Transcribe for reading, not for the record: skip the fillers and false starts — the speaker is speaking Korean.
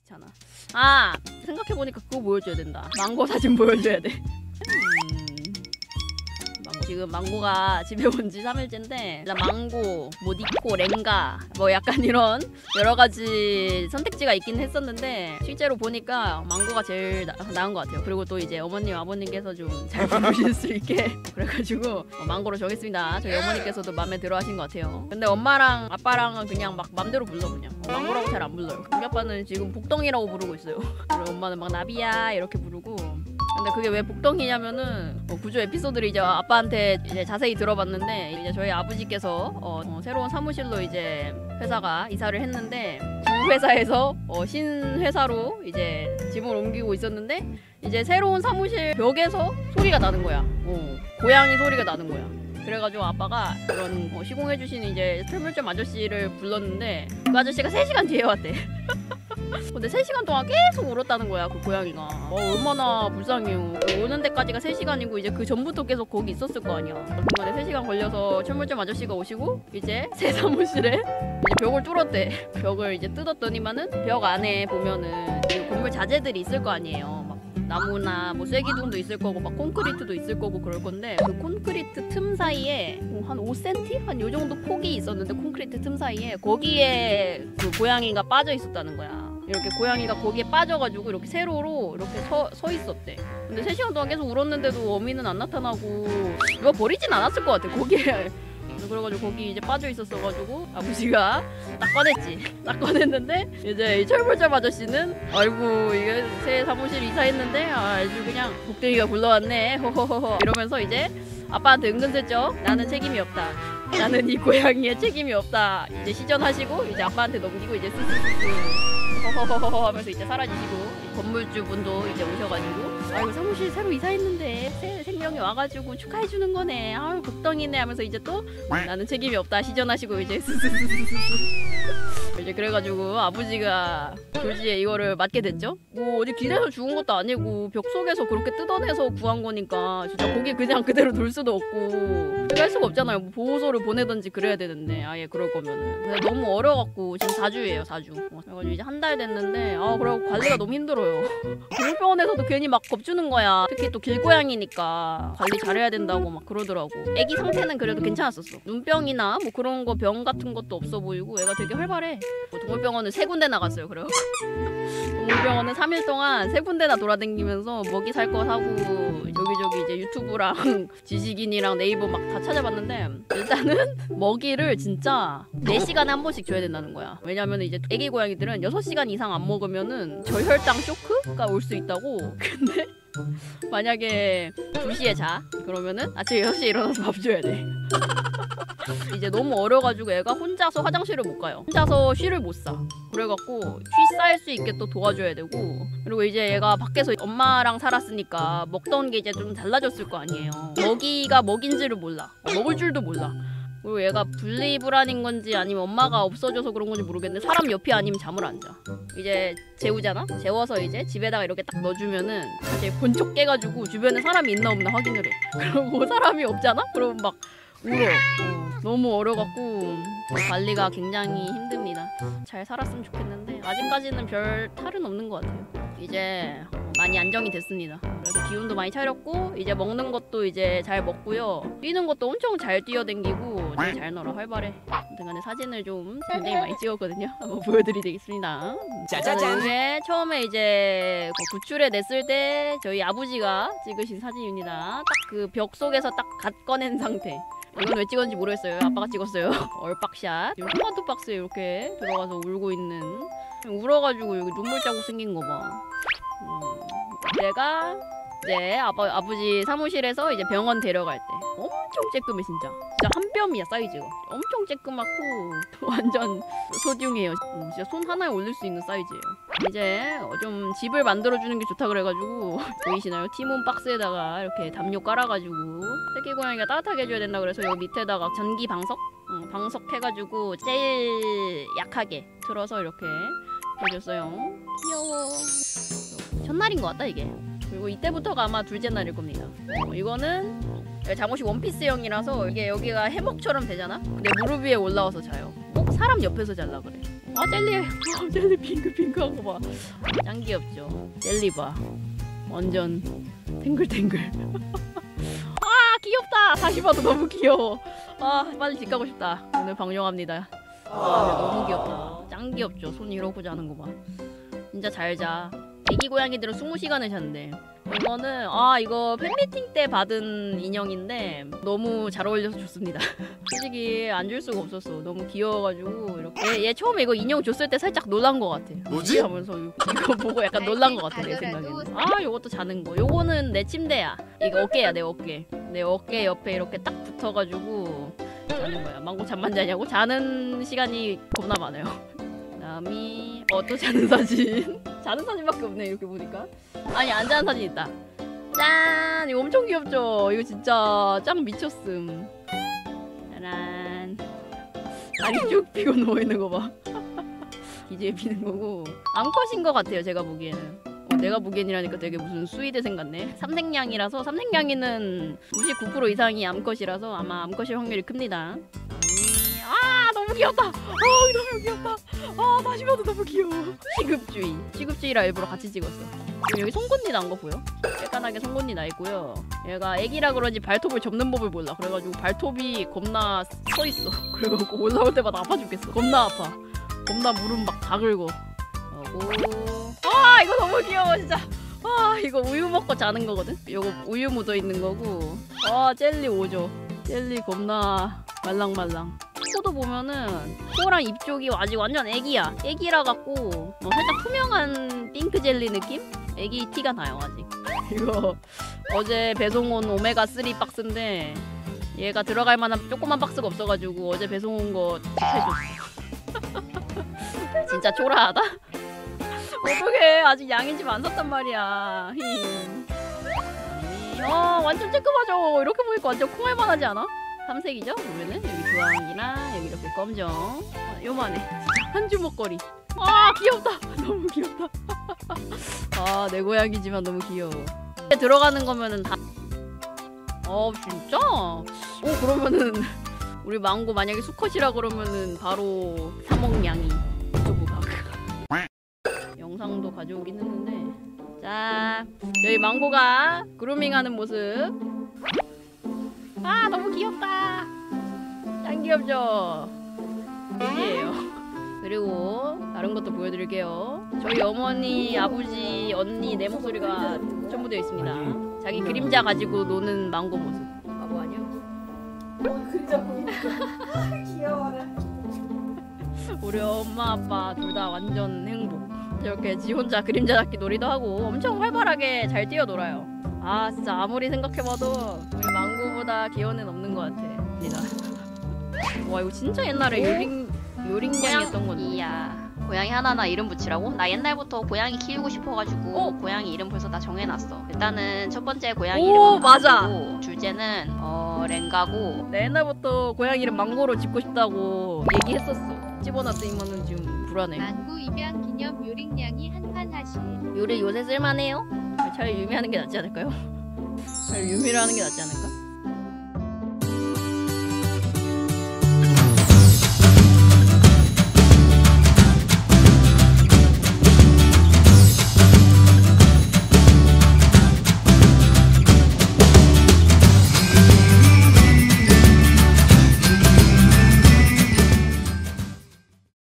귀찮아. 아 생각해보니까 그거 보여줘야 된다. 망고 사진 보여줘야 돼. 지금 망고가 집에 온 지 3일째인데 망고, 뭐 니코, 랭가 뭐 약간 이런 여러가지 선택지가 있긴 했었는데 실제로 보니까 망고가 제일 나은 것 같아요. 그리고 또 이제 어머님, 아버님께서 좀 잘 부르실 수 있게 그래가지고 망고로 정했습니다. 저희 어머니께서도 마음에 들어 하신 것 같아요. 근데 엄마랑 아빠랑은 그냥 막 맘대로 불러. 그냥 망고라고 잘 안 불러요. 우리 아빠는 지금 복덩이라고 부르고 있어요. 그리고 엄마는 막 나비야 이렇게 부르고. 근데 그게 왜 복덩이냐면은 구조 에피소드를 이제 아빠한테 이제 자세히 들어봤는데 이제 저희 아버지께서 새로운 사무실로 이제 회사가 이사를 했는데 구 회사에서 신회사로 이제 집을 옮기고 있었는데 이제 새로운 사무실 벽에서 소리가 나는 거야. 고양이 소리가 나는 거야. 그래가지고 아빠가 그런 시공해주신 이제 철물점 아저씨를 불렀는데 그 아저씨가 3시간 뒤에 왔대. 근데 3시간 동안 계속 울었다는 거야 그 고양이가. 얼마나 불쌍해요. 오는 데까지가 3시간이고 이제 그 전부터 계속 거기 있었을 거 아니야. 중간에 3시간 걸려서 철물점 아저씨가 오시고 이제 새 사무실에 이제 벽을 뚫었대. 벽을 이제 뜯었더니만은 벽 안에 보면은 건물 자재들이 있을 거 아니에요. 막 나무나 뭐 쐐기둥도 있을 거고 막 콘크리트도 있을 거고 그럴 건데 그 콘크리트 틈 사이에 한 5cm? 한 요 정도 폭이 있었는데 콘크리트 틈 사이에 거기에 그 고양이가 빠져 있었다는 거야. 이렇게 고양이가 거기에 빠져가지고 이렇게 세로로 이렇게 서 있었대. 근데 3시간 동안 계속 울었는데도 어미는 안 나타나고 누가 버리진 않았을 것 같아 거기에. 그래가지고 거기 이제 빠져 있었어가지고 아버지가 딱 꺼냈지. 딱 꺼냈는데 이제 이 철물점 아저씨는 아이고 이게 새 사무실 이사했는데 아주 그냥 복덩이가 굴러왔네 호호호호 이러면서 이제 아빠한테 은근슬쩍 나는 책임이 없다. 나는 이 고양이의 책임이 없다. 이제 시전하시고 이제 아빠한테 넘기고 이제 스스스스 허허허허 하면서 이제 사라지시고 건물주분도 이제 오셔가지고 아이고 사무실 새로 이사했는데 새 생명이 와가지고 축하해주는 거네. 아유 복덩이네 하면서 이제 또 나는 책임이 없다 시전하시고 이제 스스스스스 이제 그래가지고 아버지가 교지에 이거를 맞게 됐죠. 뭐 어디 길에서 죽은 것도 아니고 벽 속에서 그렇게 뜯어내서 구한 거니까 진짜 거기 그냥 그대로 둘 수도 없고 할 수가 없잖아요. 뭐 보호소를 보내든지 그래야 되는데 아예 그럴 거면은. 근데 너무 어려갖고 지금 4주예요 4주. 그래가지고 이제 한 달 됐는데 그래갖고 관리가 너무 힘들어요. 동물병원에서도 괜히 막 겁주는 거야. 특히 또 길고양이니까 관리 잘해야 된다고 막 그러더라고. 애기 상태는 그래도 괜찮았었어. 눈병이나 뭐 그런 거 병 같은 것도 없어 보이고 애가 되게 활발해. 동물병원은 3군데 나갔어요. 그래요. 동물병원은 3일 동안 3군데나 돌아다니면서 먹이 살 거 사고 여기저기 이제 유튜브랑 지식인이랑 네이버 막 다 찾아봤는데 일단은 먹이를 진짜 4시간에 한 번씩 줘야 된다는 거야. 왜냐면 이제 애기 고양이들은 6시간 이상 안 먹으면은 저혈당 쇼크가 올 수 있다고. 근데 만약에 2시에 자 그러면은 아침 6시에 일어나서 밥 줘야 돼. 이제 너무 어려가지고 애가 혼자서 화장실을 못 가요. 혼자서 쉬를 못 싸. 그래갖고 쉬 쌓일 수 있게 또 도와줘야 되고 그리고 이제 얘가 밖에서 엄마랑 살았으니까 먹던 게 이제 좀 달라졌을 거 아니에요. 먹이가 먹인지를 몰라. 먹을 줄도 몰라. 그리고 얘가 분리불안인 건지 아니면 엄마가 없어져서 그런 건지 모르겠는데 사람 옆이 아니면 잠을 안 자. 이제 재우잖아? 재워서 이제 집에다가 이렇게 딱 넣어주면은 이제 번쩍 깨가지고 주변에 사람이 있나 없나 확인을 해. 그리고 사람이 없잖아? 그러면 막 울어. 너무 어려갖고 관리가 굉장히 힘듭니다. 잘 살았으면 좋겠는데 아직까지는 별 탈은 없는 것 같아요. 이제 많이 안정이 됐습니다. 그래서 기운도 많이 차렸고 이제 먹는 것도 이제 잘 먹고요. 뛰는 것도 엄청 잘 뛰어댕기고 되게 잘 놀아. 활발해. 아무튼간에 사진을 좀 굉장히 많이 찍었거든요. 한번 보여드리겠습니다. 짜자잔. 이게 처음에 이제 구출해 냈을 때 저희 아버지가 찍으신 사진입니다. 딱 그 벽 속에서 딱 갓 꺼낸 상태. 이건 왜 찍었는지 모르겠어요. 아빠가 찍었어요. 얼빡샷. 토마토 박스에 이렇게 들어가서 울고 있는. 울어가지고 여기 눈물 자국 생긴 거 봐. 내가 이제 아버지 사무실에서 이제 병원 데려갈 때 엄청 쬐끔해 진짜. 진짜 한 뼘이야 사이즈가. 엄청 쬐끔하고 완전 소중해요. 진짜 손 하나에 올릴 수 있는 사이즈예요. 이제 좀 집을 만들어주는 게 좋다 그래가지고 보이시나요? 티몬 박스에다가 이렇게 담요 깔아가지고 새끼 고양이가 따뜻하게 해줘야 된다 그래서 여기 밑에다가 전기 방석? 방석 해가지고 제일 약하게 틀어서 이렇게 해줬어요. 귀여워. 첫날인 것 같다 이게. 그리고 이때부터가 아마 둘째 날일 겁니다. 이거는 잠옷이 원피스형이라서 이게 여기가 해먹처럼 되잖아? 근데 무릎 위에 올라와서 자요. 꼭 사람 옆에서 잘라 그래. 아 젤리 젤리 핑크핑크한 거 봐. 짱 귀엽죠. 젤리 봐. 완전 탱글탱글. 아 귀엽다. 다시 봐도 너무 귀여워. 아 빨리 집 가고 싶다. 오늘 방영합니다. 아 너무 귀엽다. 짱 귀엽죠. 손 이러고 자는 거 봐. 진짜 잘 자. 애기 고양이들은 20시간을 잔대. 이거는 이거 팬미팅 때 받은 인형인데 너무 잘 어울려서 좋습니다. 솔직히 안 줄 수가 없었어. 너무 귀여워가지고 이렇게 얘 처음에 이거 인형 줬을 때 살짝 놀란 것 같아. 뭐지? 하면서 이거 보고 약간 놀란 것 같아 내 생각에는. 요것도 자는 거. 요거는 내 침대야. 이거 어깨야 내 어깨. 내 어깨 옆에 이렇게 딱 붙어가지고 자는 거야. 망고 잠만 자냐고? 자는 시간이 겁나 많아요. 그다음이 또 자는 사진. 자는 사진밖에 없네 이렇게 보니까. 아니 안 자는 사진 있다. 짠! 이거 엄청 귀엽죠? 이거 진짜 짱 미쳤음. 짜란. 다리 쭉 펴고 누워있는 거 봐. 기지에 피는 거고 암컷인 것 같아요 제가 보기에는. 내가 보기엔이라니까 되게 무슨 수의대생 같네. 삼색냥이라서 삼색냥이는 99% 이상이 암컷이라서 아마 암컷일 확률이 큽니다. 너무 귀엽다. 너무 귀엽다. 다시 봐도 너무 귀여워. 시급주의라 일부러 같이 찍었어. 여기 송곳니 난 거 보여? 빼깐하게 송곳니 나 있고요. 얘가 애기라 그런지 발톱을 접는 법을 몰라. 그래가지고 발톱이 겁나 서 있어. 그래갖고 올라올 때마다 아파 죽겠어. 겁나 아파. 겁나 무릎 막 다 긁어. 이거 너무 귀여워 진짜. 이거 우유 먹고 자는 거거든. 요거 우유 묻어 있는 거고. 젤리 오죠. 젤리 겁나 말랑말랑. 코도 보면은 코랑 입 쪽이 아직 완전 애기야. 애기라 갖고 살짝 투명한 핑크 젤리 느낌? 애기 티가 나요 아직. 이거 어제 배송 온 오메가3 박스인데 얘가 들어갈 만한 조그만 박스가 없어가지고 어제 배송 온 거 해줬어. 진짜 초라하다? 어떡해 아직 양인집 안 샀단 말이야. 완전 쬐끔하죠. 이렇게 보니까 완전 콩알만 하지 않아? 삼색이죠? 보면은 여기 주황이랑 여기 이렇게 검정. 요만해. 한 주먹거리. 귀엽다. 너무 귀엽다. 내 고양이지만 너무 귀여워. 들어가는 거면은 다. 진짜? 그러면은 우리 망고 만약에 수컷이라 그러면은 바로 사먹냥이 유튜브 각. 영상도 가져오긴 했는데. 자, 여기 망고가 그루밍하는 모습. 너무 귀엽다. 짱 귀엽죠? 여기에요. 그리고 다른 것도 보여드릴게요. 저희 어머니, 아버지, 언니 내 목소리가 첨부되어 있습니다. 자기 그림자 가지고 노는 망고 모습. 바보 아니야? 그림자 보이니까 귀여워라. 우리 엄마 아빠 둘 다 완전 행복. 저렇게 지 혼자 그림자 잡기 놀이도 하고 엄청 활발하게 잘 뛰어놀아요. 진짜 아무리 생각해봐도 우리 망고보다 귀여운 애는 없는 것 같아. 니가. 와 이거 진짜 옛날에 요링냥 했던 건데. 이야. 고양이 하나하나 이름 붙이라고? 나 옛날부터 고양이 키우고 싶어가지고 고양이 이름 벌써 다 정해놨어. 일단은 첫 번째 고양이 이름은 맞아. 망고고, 둘째는 랭가고. 내 옛날부터 고양이 이름 망고로 짓고 싶다고 얘기했었어. 집어놨더니만은 지금 불안해. 망고 입양 기념 요링냥이 한판 하시. 요리 요새 쓸만해요? 차라리 유미하는 게 낫지 않을까요? 차라리 유미를 하는 게 낫지 않을까?